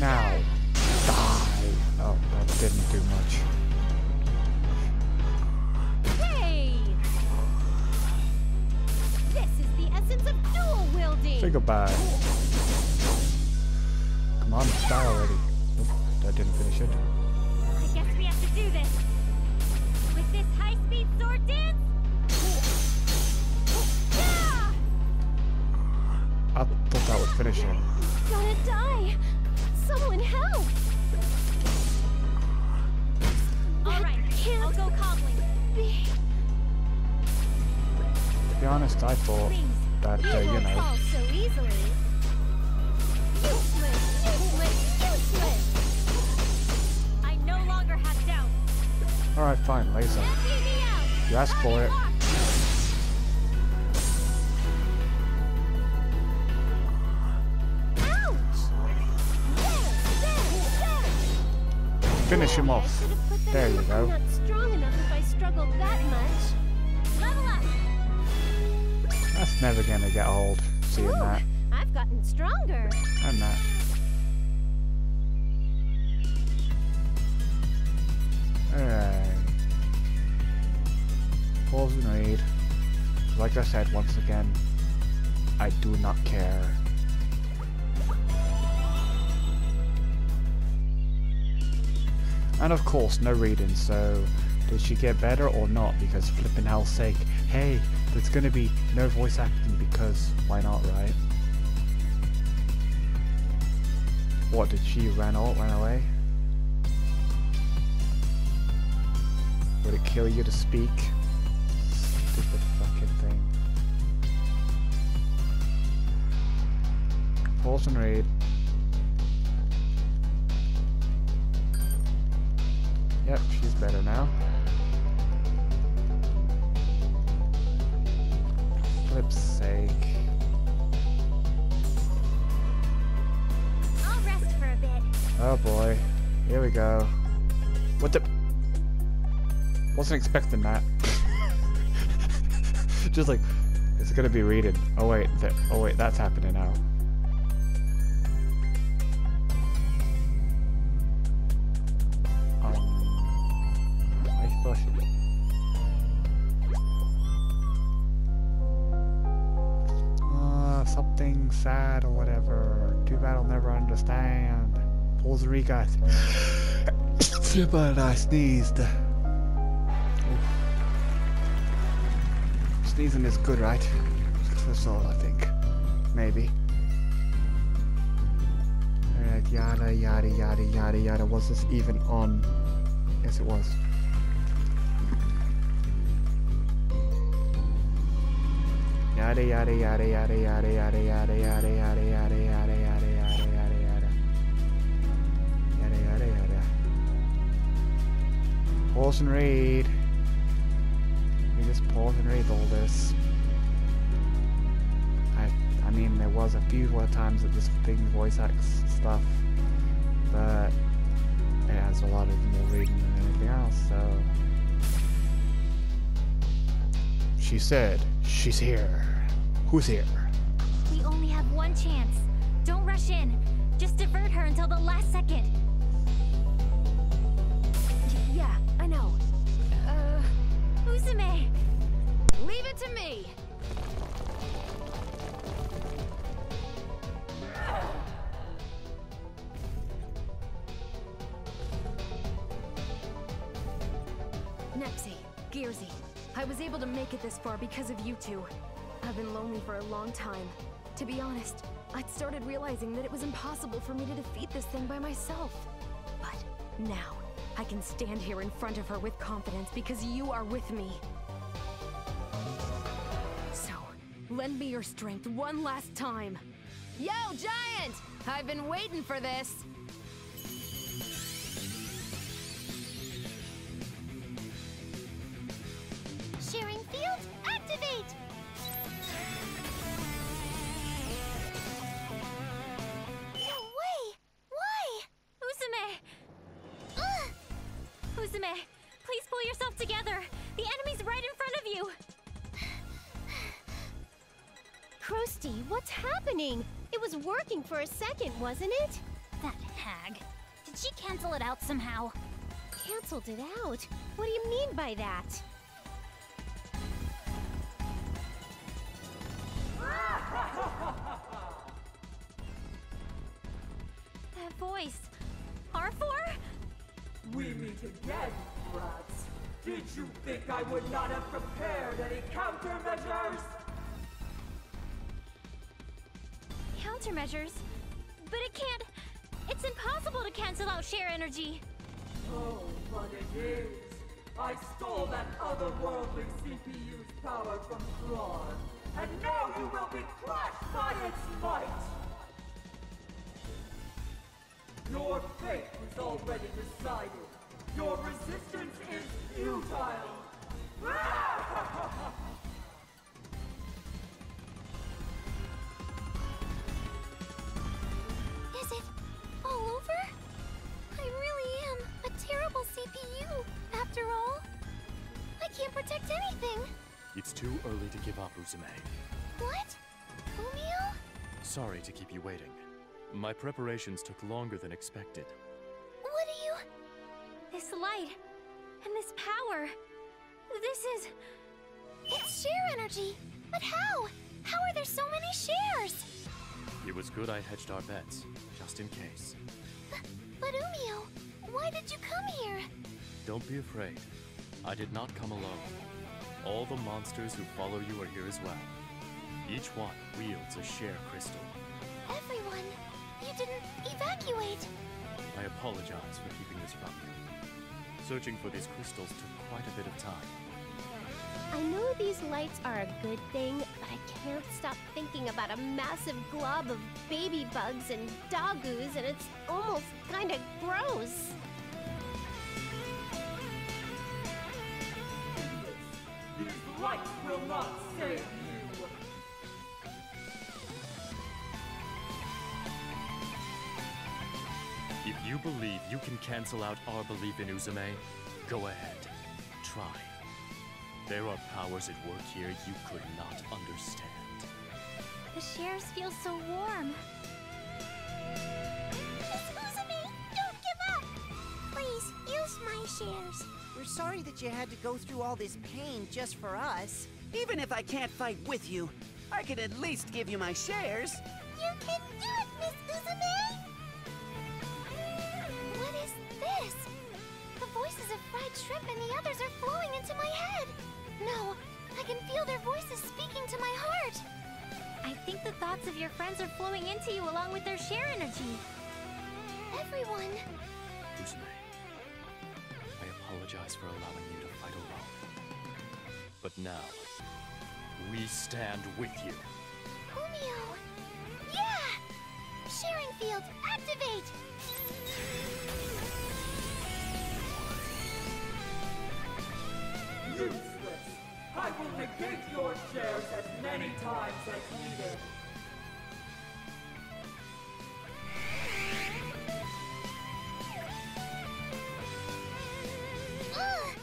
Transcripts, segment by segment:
Now. Die. Oh, that didn't do much. Hey! This is the essence of dual wielding. Say goodbye. Come on, die already. Nope, that didn't finish it. I guess we have to do this. With this high-speed sword dance? Yeah! I thought that would finish him. Gonna die. Someone help. Alright, I'll go cobbling. To be honest, I thought that, You you won't know... fall so easily. Useless, useless, useless. I no longer have doubt. Alright, fine, laser. Empty me out. You asked for it. Finish him off. There you go. I'm not strong enough if I struggled that much. Level up. That's never gonna get old, seeing Ooh, that. I've gotten stronger. And that. Alright. Pause and read. Like I said once again, I do not care. And of course, no reading, so did she get better or not? Because flipping hell's sake, hey, there's gonna be no voice acting because why not, right? What, did she run away? Would it kill you to speak? Stupid fucking thing. Pause and read. Yep, she's better now. Flip's sake. I'll rest for a bit. Oh boy. Here we go. What the? Wasn't expecting that. Just like, it's gonna be reading. Oh wait, that's happening now. Something sad or whatever. Too bad I'll never understand. Pause and read, guys. Flip out, I sneezed. Oof. Sneezing is good, right? That's all I think. Maybe. Alright, yada yada yada yada yada. Was this even on? Yes, it was. Yada yada yada yada yada yada yada yada yada yada yada yada yada yada yada yada yada yada. Pause and read. We just pause and read all this. I mean, there was a few more times that this thing voice acts stuff, but it has a lot of more reading than anything else. So she said, "She's here." Who's here? We only have one chance. Don't rush in. Just divert her until the last second. Yeah, I know. Uzume! Leave it to me! Nepsi, Gearsy, I was able to make it this far because of you two. I've been lonely for a long time. To be honest, I'd started realizing that it was impossible for me to defeat this thing by myself. But now, I can stand here in front of her with confidence because you are with me. So, lend me your strength one last time. Yo, Giant! I've been waiting for this! Sharing field, activate! No way! Why? Uzume! Uzume, please pull yourself together. The enemy's right in front of you. Krusty, what's happening? It was working for a second, wasn't it? That hag. Did she cancel it out somehow? Canceled it out? What do you mean by that? That voice. R4? We meet again, brats. Did you think I would not have prepared any countermeasures? Countermeasures? But it can't... It's impossible to cancel out share energy. Oh, but it is. I stole that otherworldly CPU's power from Claude, and now you will be crushed by its might! Your fate is already decided. Your resistance is futile! Is it all over? I really am a terrible CPU, after all. I can't protect anything. It's too early to give up, Uzume. What? Umio? Sorry to keep you waiting. My preparations took longer than expected. What do you... This light. And this power. This is... It's share energy! But how? How are there so many shares? It was good I hedged our bets, just in case. But Umio, why did you come here? Don't be afraid. I did not come alone. All the monsters who follow you are here as well. Each one wields a share crystal. Everyone, you didn't evacuate. I apologize for keeping this from you. Searching for these crystals took quite a bit of time. I know these lights are a good thing, but I can't stop thinking about a massive glob of baby bugs and doggoos, and it's almost kinda gross. These lights will not save you! If you believe you can cancel out our belief in Uzume, go ahead. Try. There are powers at work here you could not understand. The shares feel so warm. Miss Uzume, don't give up! Please, use my shares. We're sorry that you had to go through all this pain just for us. Even if I can't fight with you, I could at least give you my shares. You can do it, Miss Uzume! What is this? The voices of fried shrimp and the others are flowing into my head. No, I can feel their voices speaking to my heart. I think the thoughts of your friends are flowing into you along with their share energy. Everyone. Uzume, I apologize for allowing you to fight alone. But now, we stand with you. Umio! Yeah! Sharing field, activate! Useless! I will negate your shares as many times as needed! Ugh!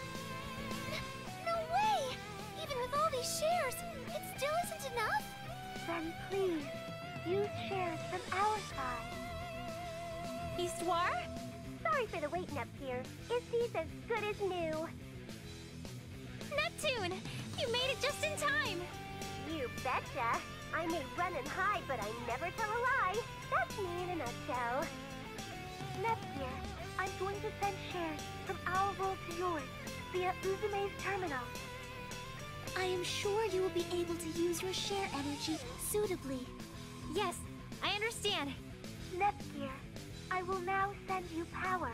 No way! Even with all these shares, it still isn't enough? Then please, use shares from our side. Histoire? Sorry for the wait, Nepgear. Isty's as good as new. Neptune! You made it just in time! You betcha. I may run and hide, but I never tell a lie. That's me in a nutshell. Nepgear, I'm going to send shares from our world to yours via Uzume's terminal. I am sure you will be able to use your share energy suitably. Yes, I understand. Nepgear, I will now send you power.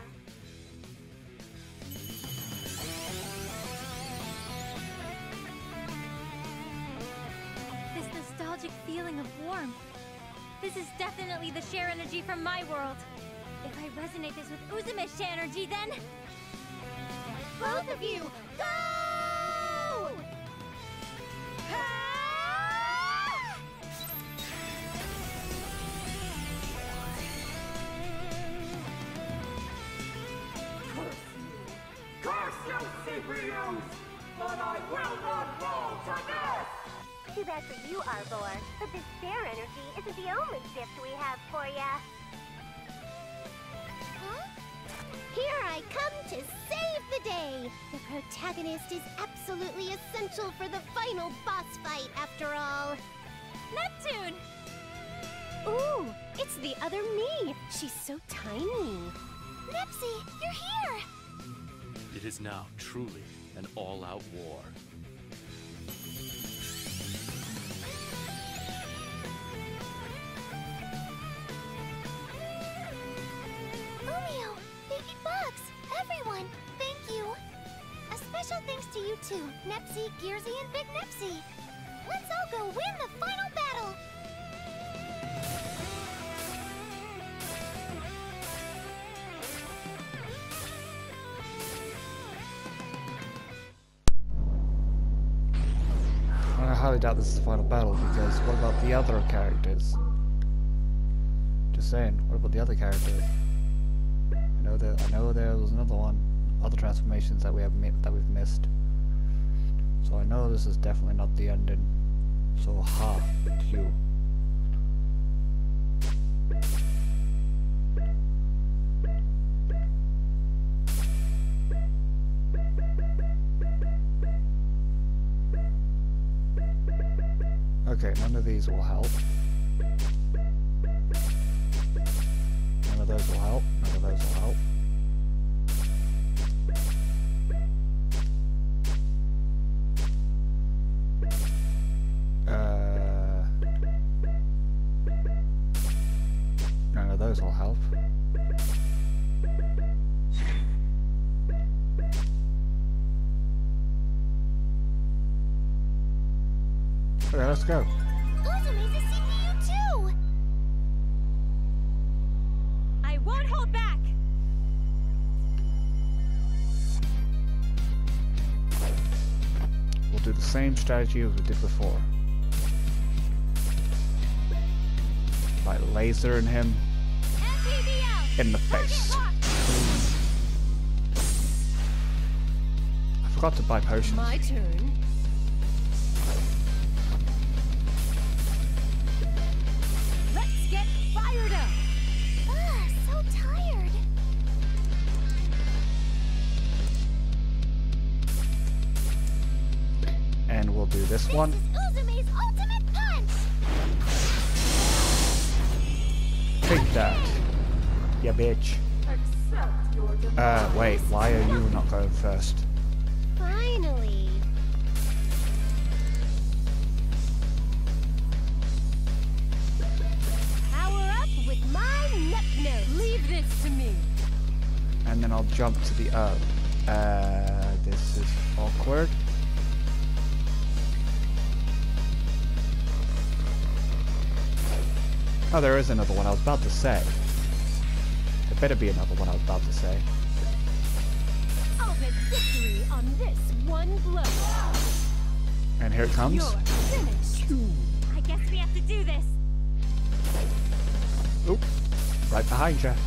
This nostalgic feeling of warmth. This is definitely the share energy from my world. If I resonate this with Uzume's share energy, then... Both of you, go! Curse you, CPUs! But I will not fall to this! Too bad for you, Arbor, but this share energy isn't the only gift we have for ya. day. The protagonist is absolutely essential for the final boss fight, after all. Neptune! Ooh, it's the other me. She's so tiny. Nepsy, you're here! It is now truly an all-out war. Umio, baby bugs, everyone, thank you. A special thanks to you two, Nepsy, Gearsy, and Big Nepsy. Let's all go win the final battle. I highly doubt this is the final battle, because what about the other characters? Just saying, what about the other characters? I know there was another one, other transformations that we've missed. So I know this is definitely not the ending. So ha to you. Okay, none of these will help. None of those will help. None of those will help. None of those will help. Okay, let's go. Uzume's a CPU too! I won't hold back! We'll do the same strategy as we did before. By lasering him in the face. I forgot to buy potions. My turn. Let's get fired up! So tired. And we'll do this one. Uzume's ultimate punch! Take that, ya bitch. Accept your demise. Wait, why are you not going first? Finally. Power up with my Nepno. Leave this to me. And then I'll jump to the this is awkward. Oh, there is another one I was about to say. There better be another one I was about to say. I'll bet victory on this one blow. And here it comes. You're finished. I guess we have to do this. Oop. Right behind you.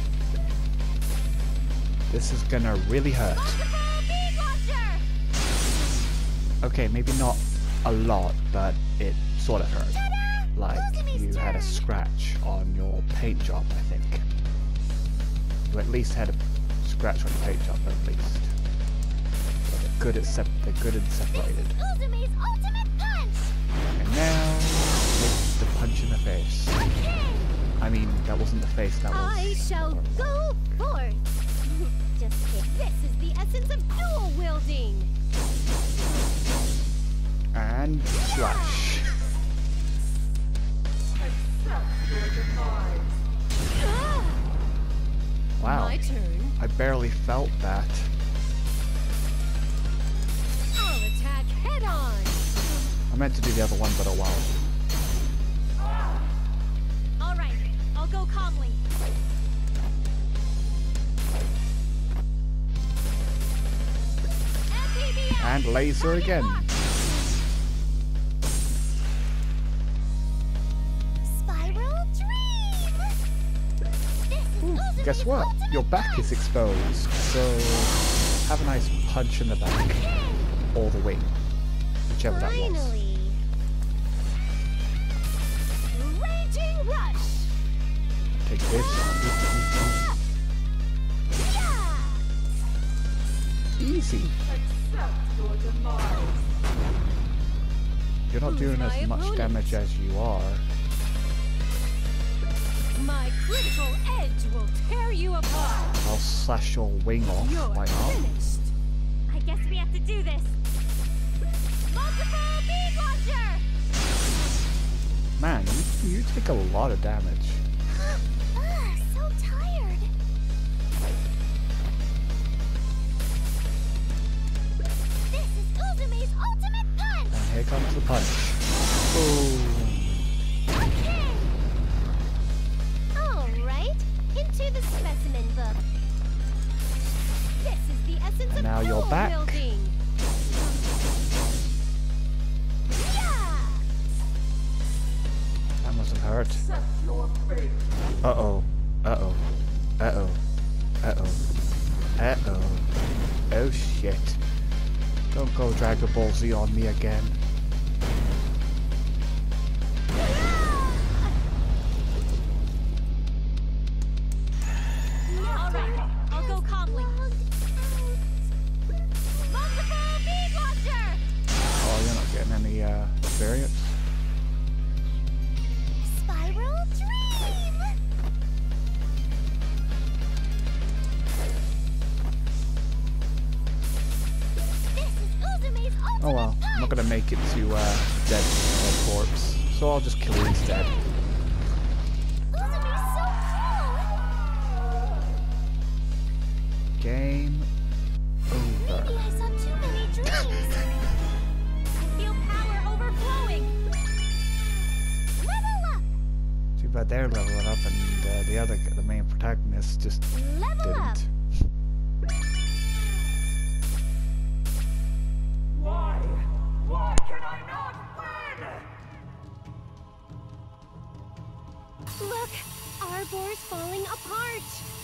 This is gonna really hurt. Multiple bead launcher! Okay, maybe not a lot, but it sort of hurt. Like you had a scratch on your paint job, I think. You at least had a scratch on your paint job, at least. But they're good and separated. Uzume's ultimate punch! And now, it's the punch in the face. I mean, that wasn't the face, that was... I shall go forth. Just kidding. This is the essence of dual wielding. And slash. Accept your demise. Wow. My turn. I barely felt that. I'll attack head on. I meant to do the other one, but oh well. All right, I'll go calmly. And laser again. Spiral Dream! Guess what? Your back is exposed, so have a nice punch in the back. Or the wing. Whichever that was. Finally. Raging rush. Take this. easy. Accept your demise. You're not Who's doing my as much opponent? damage as you are. My critical edge will tear you apart. I'll slash your wing off. You're Why not? finished. I guess we have to do this. Multiple beam launcher! Man, you take a lot of damage. Ugh, so tired. This is Uzume's ultimate punch! And here comes the punch. Boom. Okay! Alright, into the specimen book. This is the essence And of now you're pool back. building. Yeah! That must have hurt. Accept your fate. Uh-oh. Uh-oh. Uh-oh. Uh-oh. Uh-oh. Oh shit. Don't go Dragon Ball Z on me again. Alright, I'll go calmly. Multiple beam launcher! Oh, you're not getting any experience? Spiral Dream! This is Uzume's ultimate Oh well, I'm not gonna make it to dead corpse, so I'll just kill you instead. Uzume's so cool! Game over. Maybe I saw too many dreams. I feel power overflowing! Level up! Too bad they're leveling up and the main protagonist just Level up! didn't. Why? Why can I not win? Look! Arbor's falling apart!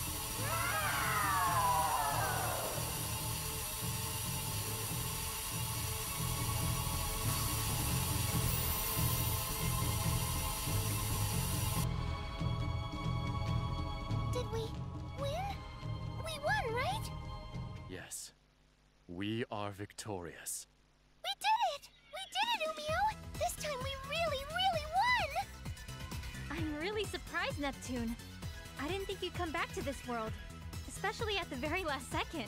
Did we win? We won, right? Yes. We are victorious. We did it! We did it, Umio! This time we really, really won! I'm really surprised, Neptune. I didn't think you'd come back to this world, especially at the very last second.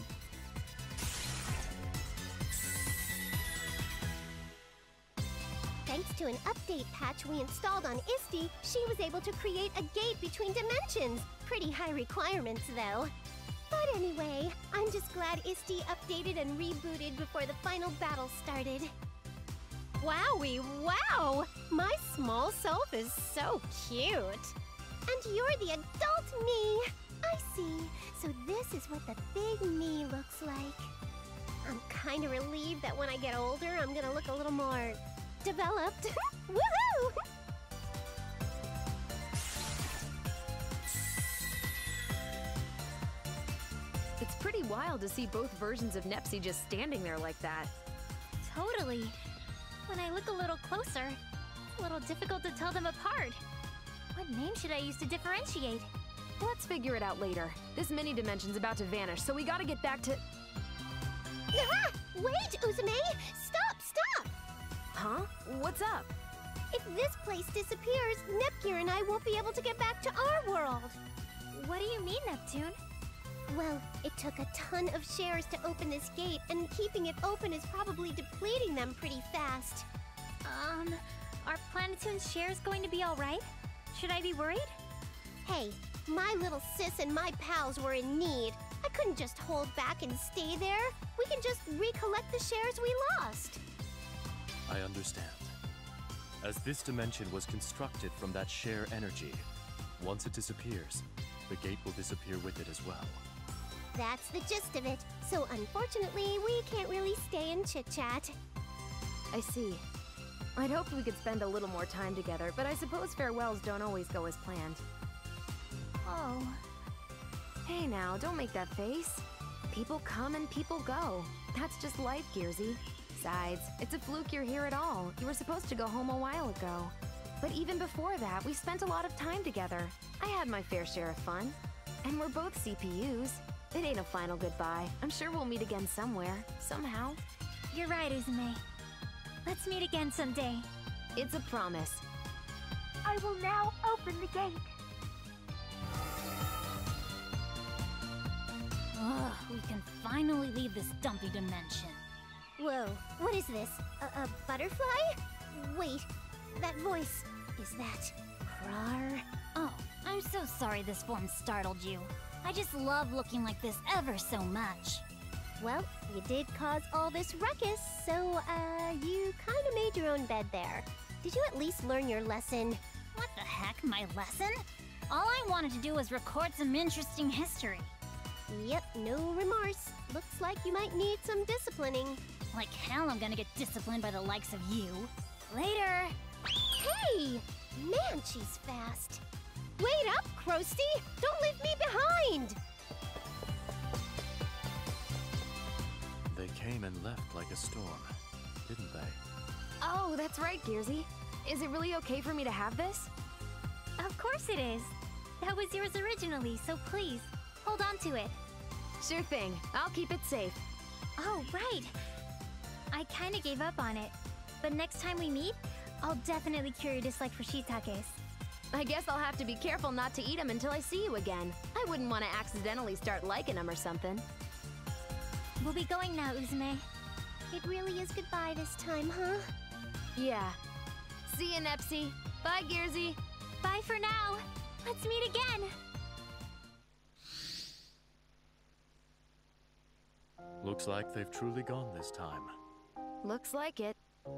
Thanks to an update patch we installed on Isti, she was able to create a gate between dimensions. Pretty high requirements, though. But anyway, I'm just glad Isti updated and rebooted before the final battle started. Wowie, wow! My small self is so cute. And you're the adult me. I see. So this is what the big me looks like. I'm kinda relieved that when I get older, I'm gonna look a little more developed. Woohoo! It's pretty wild to see both versions of Nepsi just standing there like that. Totally. When I look a little closer, it's a little difficult to tell them apart. What name should I use to differentiate? Let's figure it out later. This mini dimension's about to vanish, so we gotta get back to... Ah! Wait, Uzume! Stop! Huh? What's up? If this place disappears, Nepgear and I won't be able to get back to our world. What do you mean, Neptune? Well, it took a ton of shares to open this gate, and keeping it open is probably depleting them pretty fast. Are Planetoon's shares going to be alright? Should I be worried? Hey, my little sis and my pals were in need. I couldn't just hold back and stay there. We can just recollect the shares we lost. I understand. As this dimension was constructed from that share energy, once it disappears, the gate will disappear with it as well. That's the gist of it. So unfortunately, we can't really stay and chit-chat. I see. I'd hoped we could spend a little more time together, but I suppose farewells don't always go as planned. Oh. Hey now, don't make that face. People come and people go. That's just life, Gearsy. Besides, it's a fluke you're here at all. You were supposed to go home a while ago. But even before that, we spent a lot of time together. I had my fair share of fun. And we're both CPUs. It ain't a final goodbye. I'm sure we'll meet again somewhere, somehow. You're right, Uzume. Let's meet again someday. It's a promise. I will now open the gate. Ugh, we can finally leave this dumpy dimension. Whoa, what is this? A butterfly? Wait, that voice. Is that Krar? Oh, I'm so sorry this form startled you. I just love looking like this ever so much. Well, you did cause all this ruckus, so, you kinda made your own bed there. Did you at least learn your lesson? What the heck, my lesson? All I wanted to do was record some interesting history. Yep, no remorse. Looks like you might need some disciplining. Like hell I'm gonna get disciplined by the likes of you. Later! Hey! Man, she's fast. Wait up, Krusty! Don't leave me behind! They came and left like a storm, didn't they? Oh, that's right, Gearsy. Is it really okay for me to have this? Of course it is. That was yours originally, so please, hold on to it. Sure thing. I'll keep it safe. Oh, right. I kinda gave up on it. But next time we meet, I'll definitely cure your dislike for shiitakes. I guess I'll have to be careful not to eat them until I see you again. I wouldn't want to accidentally start liking them or something. We'll be going now, Uzume. It really is goodbye this time, huh? Yeah. See you, Nepsy. Bye, Gearsy. Bye for now. Let's meet again. Looks like they've truly gone this time. Looks like it.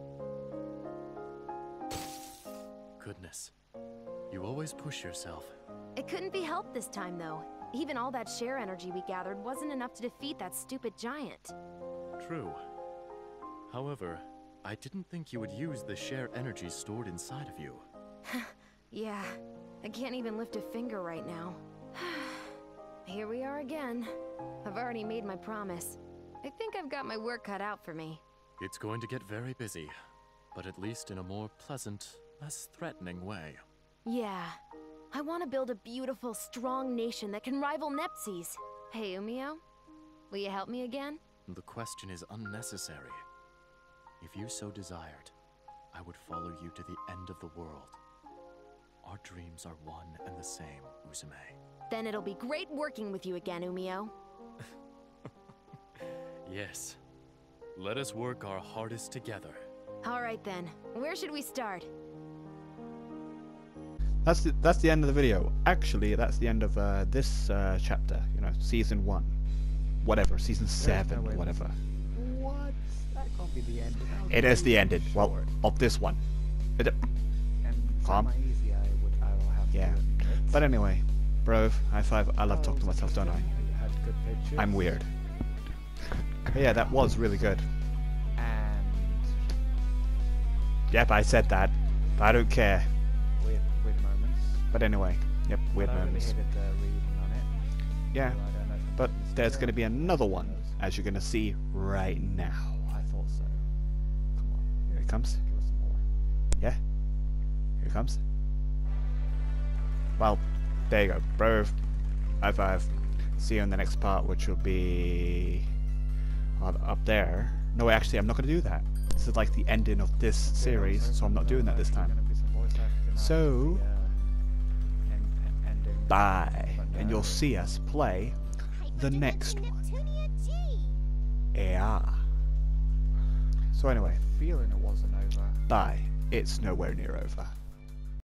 Goodness. You always push yourself. It couldn't be helped this time, though. Even all that share energy we gathered wasn't enough to defeat that stupid giant. True. However, I didn't think you would use the share energy stored inside of you. Yeah, I can't even lift a finger right now. Here we are again. I've already made my promise. I think I've got my work cut out for me. It's going to get very busy, but at least in a more pleasant, less threatening way. Yeah. I want to build a beautiful, strong nation that can rival Nepsi's. Hey, Umio? Will you help me again? The question is unnecessary. If you so desired, I would follow you to the end of the world. Our dreams are one and the same, Uzume. Then it'll be great working with you again, Umio. Yes. Let us work our hardest together. All right then. Where should we start? That's the end of the video. Actually, that's the end of this chapter. You know, season 1, whatever, season 7, no way whatever. What? That can't be the end. It is the ending. Well, of this one. And Calm. easy, I will have Yeah. to admit. But anyway, bro, high five. I love talking to myself, don't I? You had good pictures. I'm weird. But yeah, that was really good. And Yep, I said that. But I don't care. weird moments. But anyway, yep, weird I don't really moments. hated the reading on it. Yeah, So I don't know if but it's there's still- going to be another one, as you're going to see right now. I thought so. Come on, Here it comes. give us some more. Yeah, here it comes. Well, there you go, bro. High five. See you in the next part, which will be up there. No, actually, I'm not going to do that. This is like the ending of this series, so I'm not doing that this time. Gonna be some voice acting So, after the, ending. bye, But, and you'll see us play the next one. Neptunia G. Yeah. So anyway, Feeling it wasn't over. bye. It's nowhere near over.